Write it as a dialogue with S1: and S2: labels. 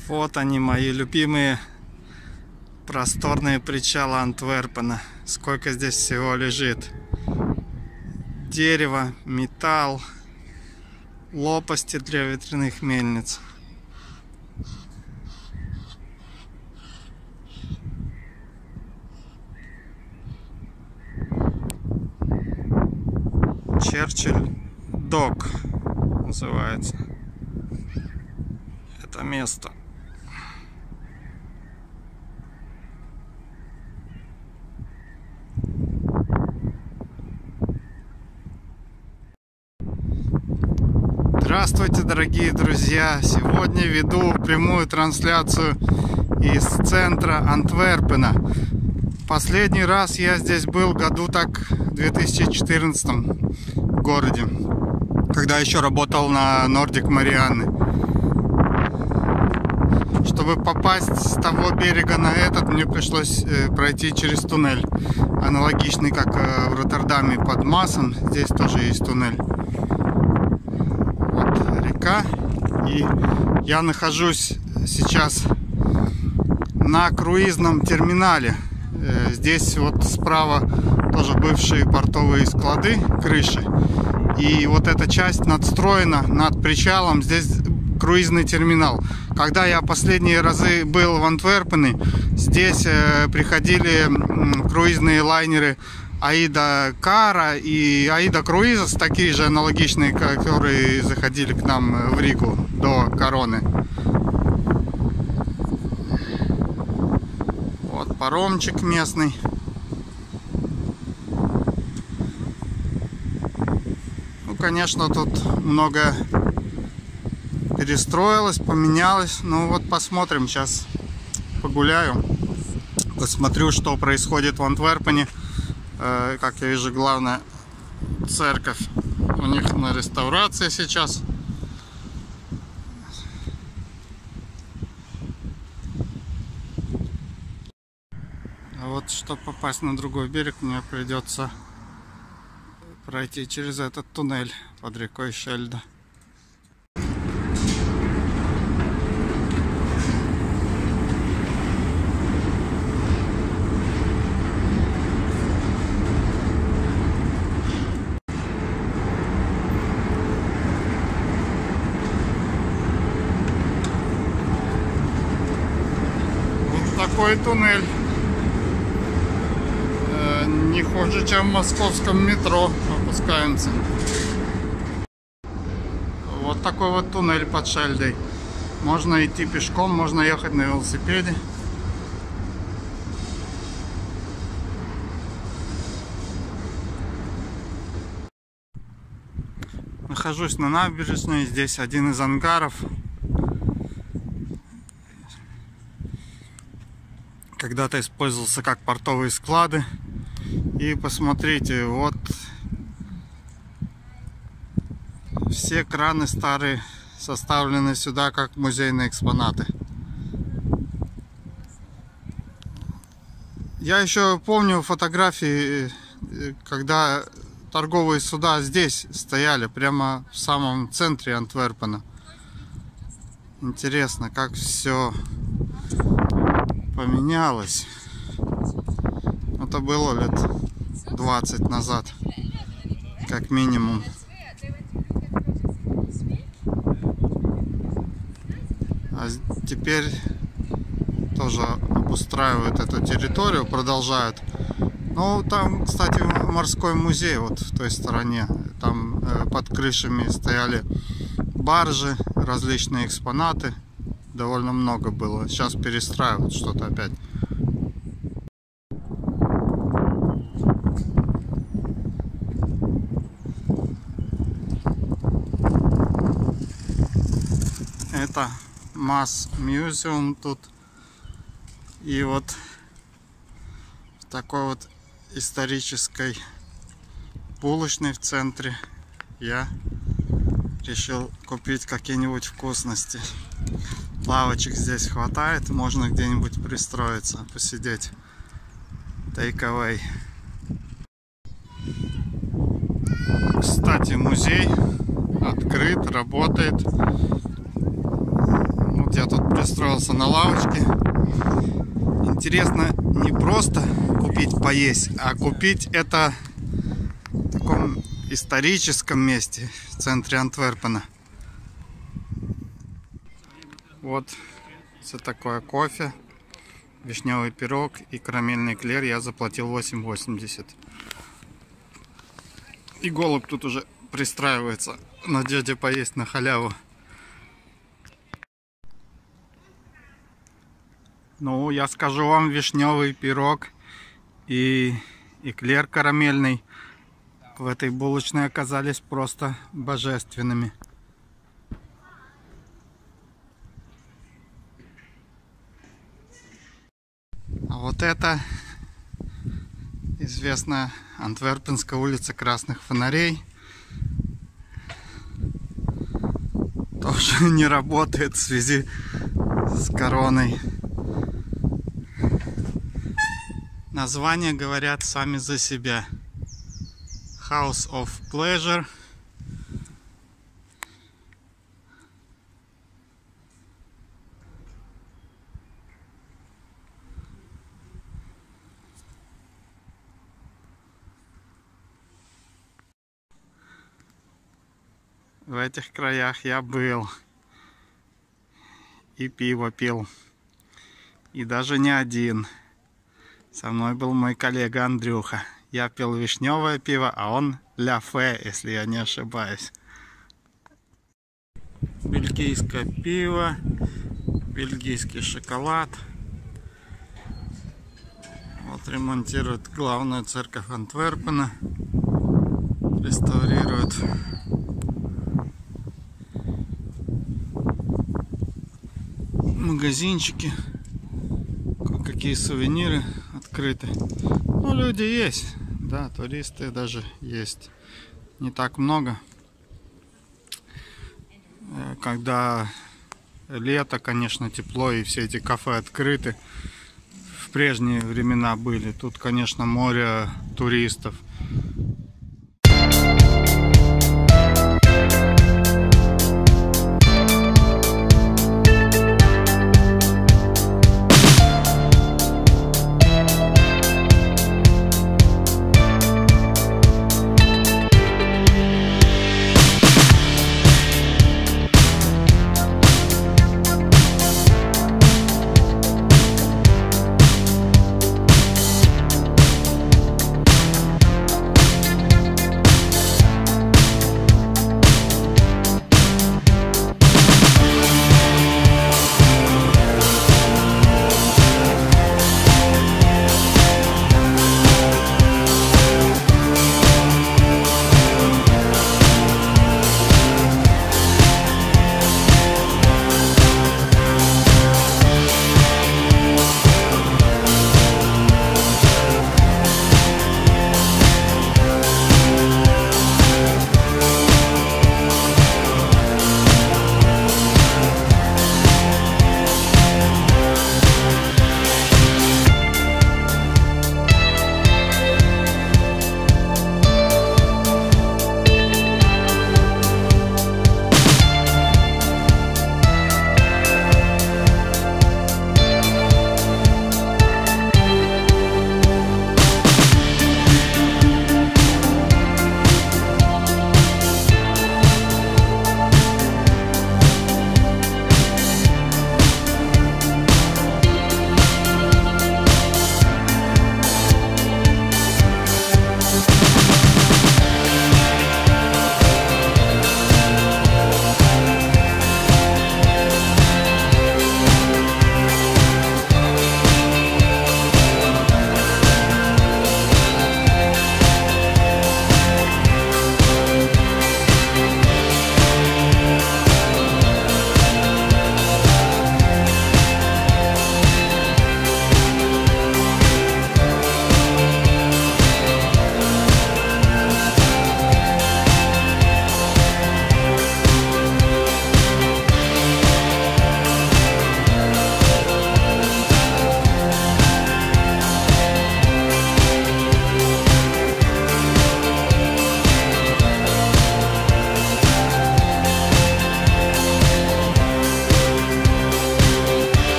S1: Вот они, мои любимые просторные причалы Антверпена. Сколько здесь всего лежит. Дерево, металл, лопасти для ветряных мельниц. Черчилль Док называется это место. Здравствуйте, дорогие друзья! Сегодня веду прямую трансляцию из центра Антверпена. Последний раз я здесь был году так в 2014 в городе, когда еще работал на Nordic Marianne. Чтобы попасть с того берега на этот, мне пришлось пройти через туннель, аналогичный как в Роттердаме под Массом. Здесь тоже есть туннель. Вот река, и я нахожусь сейчас на круизном терминале. Здесь вот справа тоже бывшие портовые склады, крыши. И вот эта часть надстроена над причалом. Здесь круизный терминал. Когда я последние разы был в Антверпене, здесь приходили круизные лайнеры Аида Кара и Аида Круизес, такие же аналогичные, которые заходили к нам в Ригу до Короны. Вот паромчик местный. Ну, конечно, тут много перестроилось, поменялось. Ну вот посмотрим, сейчас погуляю, посмотрю, что происходит в Антверпене. Как я вижу, главная церковь у них на реставрации сейчас. А вот, чтобы попасть на другой берег, мне придется пройти через этот туннель под рекой Шельда. Такой туннель, не хуже, чем в московском метро. Опускаемся. Вот такой вот туннель под Шельдой. Можно идти пешком, можно ехать на велосипеде. Нахожусь на набережной. Здесь один из ангаров. Когда-то использовался как портовые склады. И посмотрите, вот все краны старые составлены сюда как музейные экспонаты. Я еще помню фотографии, когда торговые суда здесь стояли, прямо в самом центре Антверпена. Интересно, как все поменялось. Это было лет 20 назад, как минимум. А теперь тоже обустраивают эту территорию, продолжают. Ну, там, кстати, морской музей вот в той стороне. Там под крышами стояли баржи, различные экспонаты. Довольно много было. Сейчас перестраивают что-то опять. Это Mass Museum тут. И вот в такой вот исторической булочной в центре я решил купить какие-нибудь вкусности. Лавочек здесь хватает, можно где-нибудь пристроиться, посидеть. Take away. Кстати, музей открыт, работает. Вот Вот я тут пристроился на лавочке. Интересно не просто купить поесть, а купить это в таком историческом месте в центре Антверпена. Вот все такое: кофе, вишневый пирог и карамельный эклер. Я заплатил 8,80. И голубь тут уже пристраивается в надежде поесть на халяву. Ну, я скажу вам, вишневый пирог и эклер карамельный в этой булочной оказались просто божественными. А вот это известная Антверпенская улица Красных Фонарей. Тоже не работает в связи с короной. Названия говорят сами за себя. House of Pleasure. В этих краях я был. И пиво пил. И даже не один. Со мной был мой коллега Андрюха. Я пил вишневое пиво, а он ляфе, если я не ошибаюсь. Бельгийское пиво, бельгийский шоколад. Вот ремонтируют главную церковь Антверпена. Реставрируют. Магазинчики. Какие сувениры открыты. Ну, люди есть. Да, туристы даже есть. Не так много. Когда лето, конечно, тепло и все эти кафе открыты. В прежние времена были. Тут, конечно, море туристов.